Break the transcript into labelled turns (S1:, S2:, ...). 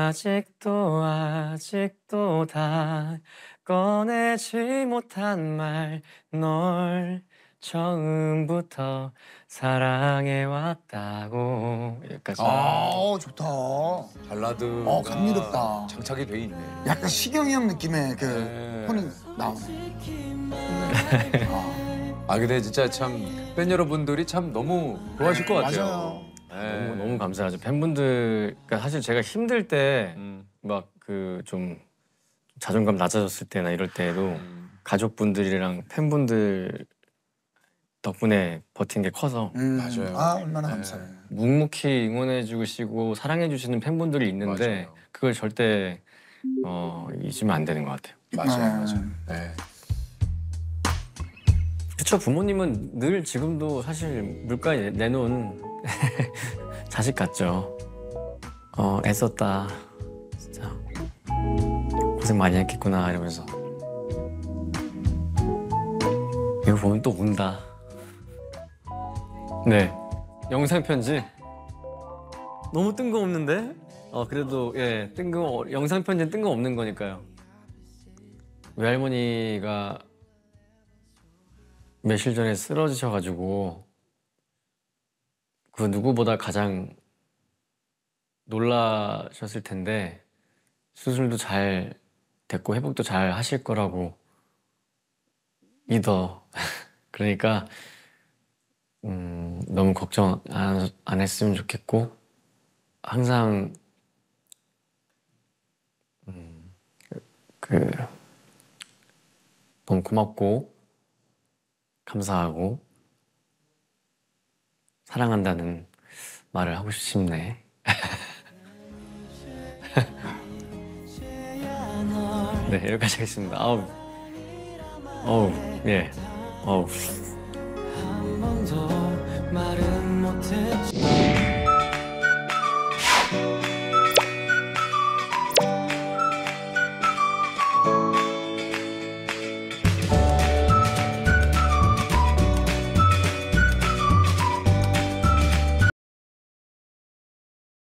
S1: 아직도 다 꺼내지 못한 말 널 처음부터 사랑해왔다고 여기까지.
S2: 좋다.
S3: 발라드.
S2: 감미롭다.
S3: 장착이 돼 있네.
S2: 약간 시경이 형 느낌의 그
S3: 네.
S2: 톤이 나오네.
S3: 근데 진짜 참 팬 여러분들이 참 너무 좋아하실 것 같아요.
S2: 맞아요.
S3: 네.
S1: 너무 감사하죠. 팬분들, 그러니까 사실 제가 힘들 때 막 그 좀 자존감 낮아졌을 때나 이럴 때에도 가족분들이랑 팬분들 덕분에 버틴 게 커서
S3: 맞아요.
S2: 얼마나 감사해.
S1: 묵묵히 응원해 주시고 사랑해 주시는 팬분들이 있는데
S3: 맞아요.
S1: 그걸 절대 잊으면 안 되는 것 같아요.
S3: 맞아요. 네.
S1: 그쵸, 부모님은 늘 지금도 사실 물가에 내놓은 자식 같죠. 애썼다. 진짜 고생 많이 했겠구나 이러면서. 이거 보면 또 운다. 네, 영상 편지 너무 뜬금없는데? 그래도 예, 영상 편지는 뜬금없는 거니까요. 외할머니가 며칠 전에 쓰러지셔가지고 그 누구보다 가장 놀라셨을 텐데 수술도 잘 됐고 회복도 잘 하실 거라고 믿어. 그러니까 너무 걱정 안 했으면 좋겠고 항상 너무 고맙고 감사하고 사랑한다는 말을 하고 싶네. 네, 여기까지 하겠습니다. 예.